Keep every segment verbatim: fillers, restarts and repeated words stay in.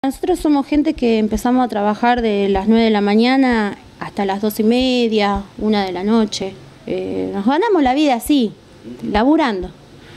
Nosotros somos gente que empezamos a trabajar de las nueve de la mañana hasta las doce y media, una de la noche. Eh, nos ganamos la vida así, laburando.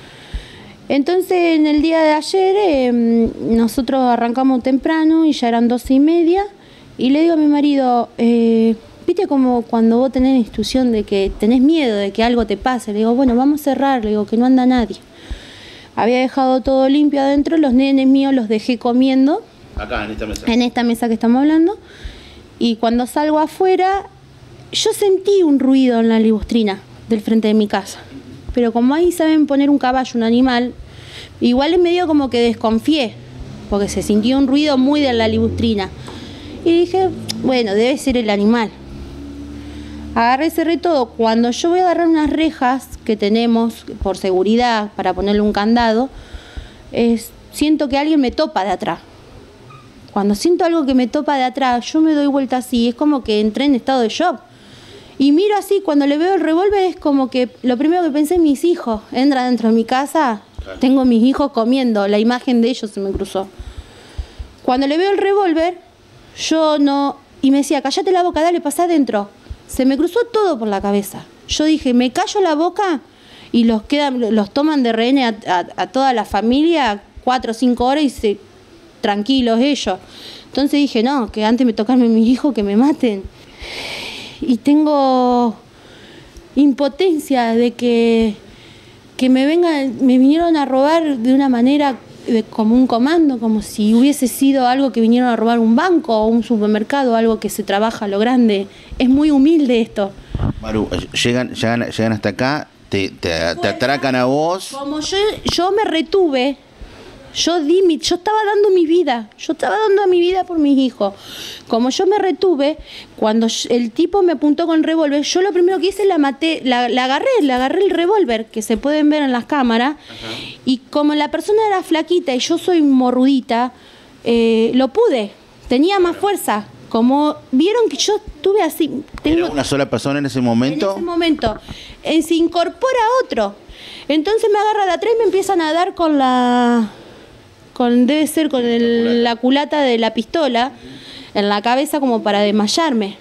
Entonces en el día de ayer eh, nosotros arrancamos temprano y ya eran doce y media y le digo a mi marido, eh, viste como cuando vos tenés la instrucción de que tenés miedo de que algo te pase, le digo, bueno, vamos a cerrar, le digo que no anda nadie. Había dejado todo limpio adentro, los nenes míos los dejé comiendo. Acá, en esta mesa. En esta mesa que estamos hablando. Y cuando salgo afuera, yo sentí un ruido en la libustrina del frente de mi casa. Pero como ahí saben poner un caballo, un animal, igual es medio como que desconfié, porque se sintió un ruido muy de la libustrina. Y dije, bueno, debe ser el animal. Agarré y cerré todo. Cuando yo voy a agarrar unas rejas que tenemos por seguridad para ponerle un candado, es, siento que alguien me topa de atrás. Cuando siento algo que me topa de atrás, yo me doy vuelta así, es como que entré en estado de shock. Y miro así, cuando le veo el revólver es como que lo primero que pensé en mis hijos. Entra dentro de mi casa, claro. Tengo mis hijos comiendo, la imagen de ellos se me cruzó. Cuando le veo el revólver, yo no... Y me decía, cállate la boca, dale, pasá adentro. Se me cruzó todo por la cabeza. Yo dije, me callo la boca y los, quedan, los toman de rehén a, a, a toda la familia cuatro o cinco horas y se... tranquilos ellos. Entonces dije, no, que antes me tocarme mis hijos que me maten. Y tengo impotencia de que, que me vengan, me vinieron a robar de una manera de, como un comando, como si hubiese sido algo que vinieron a robar un banco o un supermercado, algo que se trabaja a lo grande. Es muy humilde esto. Maru, llegan, llegan, llegan hasta acá, te, te, te atracan a vos. Como yo, yo me retuve. Yo di mi, yo estaba dando mi vida, yo estaba dando mi vida por mis hijos. Como yo me retuve, cuando el tipo me apuntó con el revólver, yo lo primero que hice la maté, la, la agarré, le agarré el revólver, que se pueden ver en las cámaras. Ajá. Y como la persona era flaquita y yo soy morrudita, eh, lo pude, tenía más fuerza. Como vieron que yo estuve así. Tengo, ¿Era una sola persona en ese momento? En ese momento. Eh, se incorpora otro. Entonces me agarra de atrás y me empiezan a dar con la... Con, debe ser con el, la culata de la pistola en la cabeza como para desmayarme.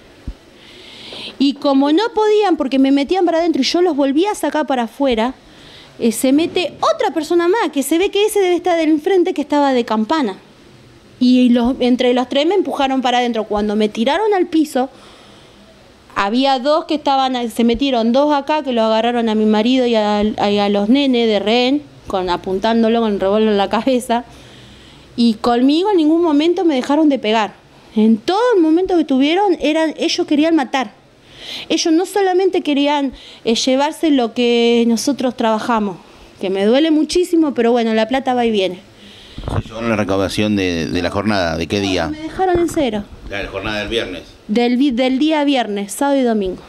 Y como no podían, porque me metían para adentro y yo los volví a sacar para afuera, eh, se mete otra persona más, que se ve que ese debe estar del enfrente, que estaba de campana. Y los, entre los tres me empujaron para adentro. Cuando me tiraron al piso, había dos que estaban, se metieron dos acá, que lo agarraron a mi marido y a, a, a los nenes de rehén, con, apuntándolo con el revólver en la cabeza. Y conmigo en ningún momento me dejaron de pegar. En todo el momento que tuvieron, eran, ellos querían matar. Ellos no solamente querían eh, llevarse lo que nosotros trabajamos, que me duele muchísimo, pero bueno, la plata va y viene. ¿Se llevaron la recaudación de, de la jornada? ¿De qué día? Me dejaron en cero. La jornada del viernes. Del, del día viernes, sábado y domingo.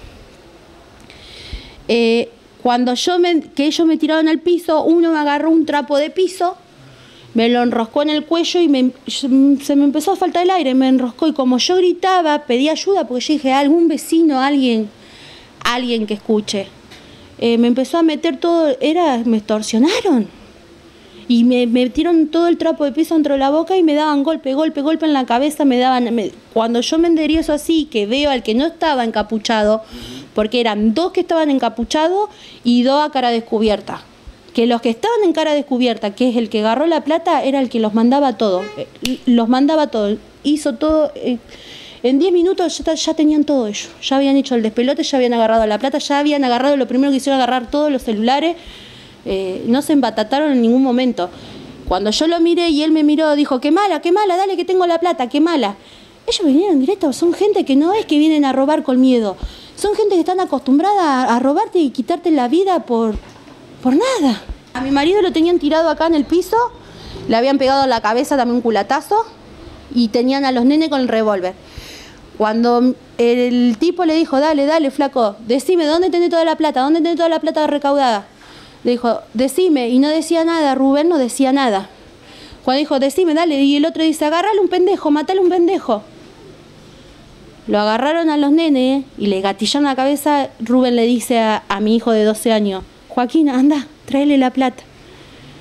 Eh, cuando yo me, que ellos me tiraron al piso, uno me agarró un trapo de piso, me lo enroscó en el cuello y me, se me empezó a faltar el aire, me enroscó y como yo gritaba, pedí ayuda porque yo dije, algún vecino, alguien, alguien que escuche. Eh, me empezó a meter todo, era, me extorsionaron y me, me metieron todo el trapo de piso dentro de la boca y me daban golpe, golpe, golpe en la cabeza, me daban, me, cuando yo me enderiezo así, que veo al que no estaba encapuchado, porque eran dos que estaban encapuchados y dos a cara descubierta. Que los que estaban en cara descubierta, que es el que agarró la plata, era el que los mandaba todo. Los mandaba todo. Hizo todo. Eh, en diez minutos ya, ya tenían todo ellos. Ya habían hecho el despelote, ya habían agarrado la plata, ya habían agarrado, lo primero que hicieron, agarrar todos los celulares. Eh, no se embatataron en ningún momento. Cuando yo lo miré y él me miró, dijo, qué mala, qué mala, dale que tengo la plata, qué mala. Ellos vinieron directo, son gente que no es que vienen a robar con miedo. Son gente que están acostumbrada a, a robarte y quitarte la vida por, por nada. A mi marido lo tenían tirado acá en el piso, le habían pegado en la cabeza también un culatazo y tenían a los nenes con el revólver. Cuando el tipo le dijo, dale, dale, flaco, decime, ¿dónde tenés toda la plata? ¿Dónde tenés toda la plata recaudada? Le dijo, decime, y no decía nada, Rubén no decía nada. Cuando dijo, decime, dale, y el otro dice, agárrale un pendejo, matale un pendejo. Lo agarraron a los nenes y le gatillaron la cabeza. Rubén le dice a, a mi hijo de doce años, Joaquín, anda, tráele la plata.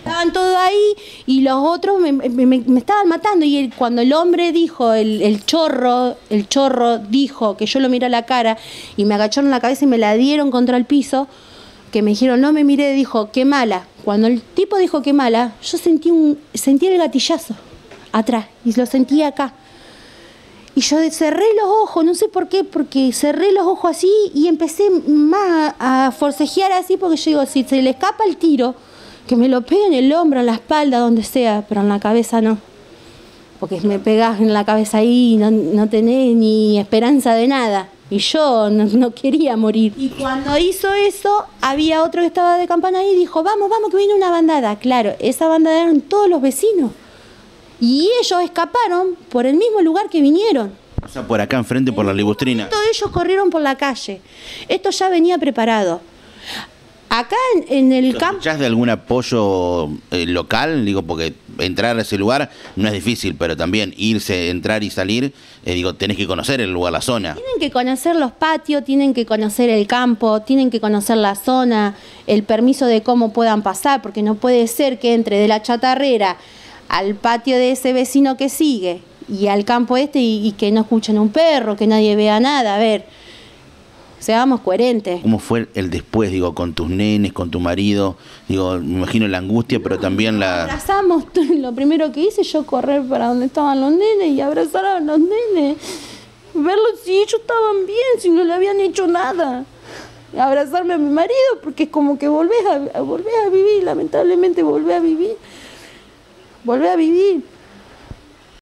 Estaban todos ahí y los otros me, me, me, me estaban matando. Y el, cuando el hombre dijo, el, el chorro, el chorro dijo que yo lo miré a la cara y me agacharon la cabeza y me la dieron contra el piso, que me dijeron, no me miré, dijo, qué mala. Cuando el tipo dijo qué mala, yo sentí, un, sentí el gatillazo atrás y lo sentí acá. Y yo cerré los ojos, no sé por qué, porque cerré los ojos así y empecé más a forcejear así, porque yo digo, si se le escapa el tiro, que me lo pegue en el hombro, en la espalda, donde sea, pero en la cabeza no. Porque me pegás en la cabeza ahí y no, no tenés ni esperanza de nada. Y yo no, no quería morir. Y cuando hizo eso, había otro que estaba de campana ahí y dijo, vamos, vamos, que viene una bandada. Claro, esa bandada eran todos los vecinos. Y ellos escaparon por el mismo lugar que vinieron. O sea, por acá enfrente, por la Libustrina. Todos ellos corrieron por la calle. Esto ya venía preparado. Acá en, en el campo... ¿Escuchás de algún apoyo eh, local? Digo, porque entrar a ese lugar no es difícil, pero también irse, entrar y salir, eh, digo, tenés que conocer el lugar, la zona. Tienen que conocer los patios, tienen que conocer el campo, tienen que conocer la zona, el permiso de cómo puedan pasar, porque no puede ser que entre de la chatarrera al patio de ese vecino que sigue y al campo este y, y que no escuchen un perro, que nadie vea nada. A ver, seamos coherentes. ¿Cómo fue el después, digo, con tus nenes, con tu marido? Digo, me imagino la angustia, pero también la... Abrazamos, lo primero que hice yo correr para donde estaban los nenes y abrazar a los nenes. Verlos si ellos estaban bien, si no le habían hecho nada. Abrazarme a mi marido, porque es como que volvés a, volvés a vivir, lamentablemente volvés a vivir. Volvés a vivir.